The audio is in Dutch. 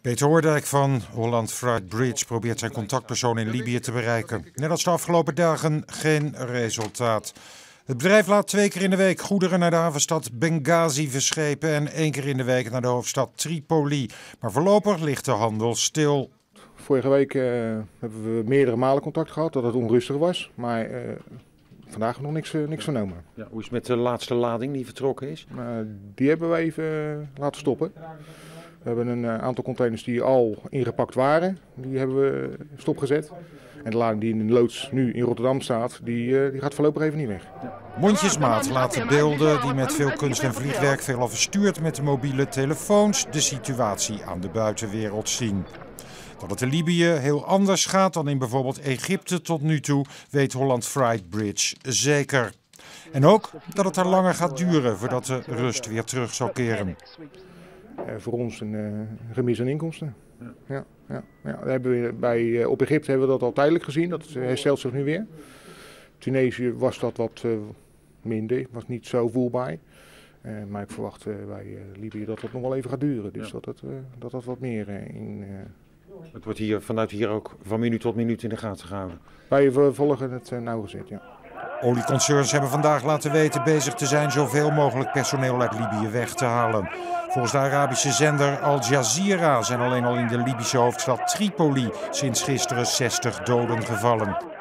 Peter Hoordijk van Holland Fried Bridge probeert zijn contactpersoon in Libië te bereiken. Net als de afgelopen dagen geen resultaat. Het bedrijf laat 2 keer in de week goederen naar de havenstad Benghazi verschepen en 1 keer in de week naar de hoofdstad Tripoli. Maar voorlopig ligt de handel stil. Vorige week hebben we meerdere malen contact gehad dat het onrustig was, maar vandaag nog niks vernomen. Ja, hoe is het met de laatste lading die vertrokken is? Die hebben we even laten stoppen. We hebben een aantal containers die al ingepakt waren, die hebben we stopgezet. En de lading die in de loods nu in Rotterdam staat, die gaat voorlopig even niet weg. Mondjesmaat laat de beelden die met veel kunst en vliegwerk veelal verstuurd met de mobiele telefoons de situatie aan de buitenwereld zien. Dat het in Libië heel anders gaat dan in bijvoorbeeld Egypte tot nu toe, weet Holland Fried Bridge zeker. En ook dat het er langer gaat duren voordat de rust weer terug zal keren. Voor ons een gemis aan inkomsten. Ja. Hebben we op Egypte hebben we dat al tijdelijk gezien, dat herstelt zich nu weer. Tunesië was dat wat minder, was niet zo voelbaar. Maar ik verwacht bij Libië dat het nog wel even gaat duren, dus dat wat meer in... Het wordt vanuit hier ook van minuut tot minuut in de gaten gehouden. Wij volgen het nauwgezet, ja. Olieconcerns hebben vandaag laten weten bezig te zijn zoveel mogelijk personeel uit Libië weg te halen. Volgens de Arabische zender Al Jazeera zijn alleen al in de Libische hoofdstad Tripoli sinds gisteren 60 doden gevallen.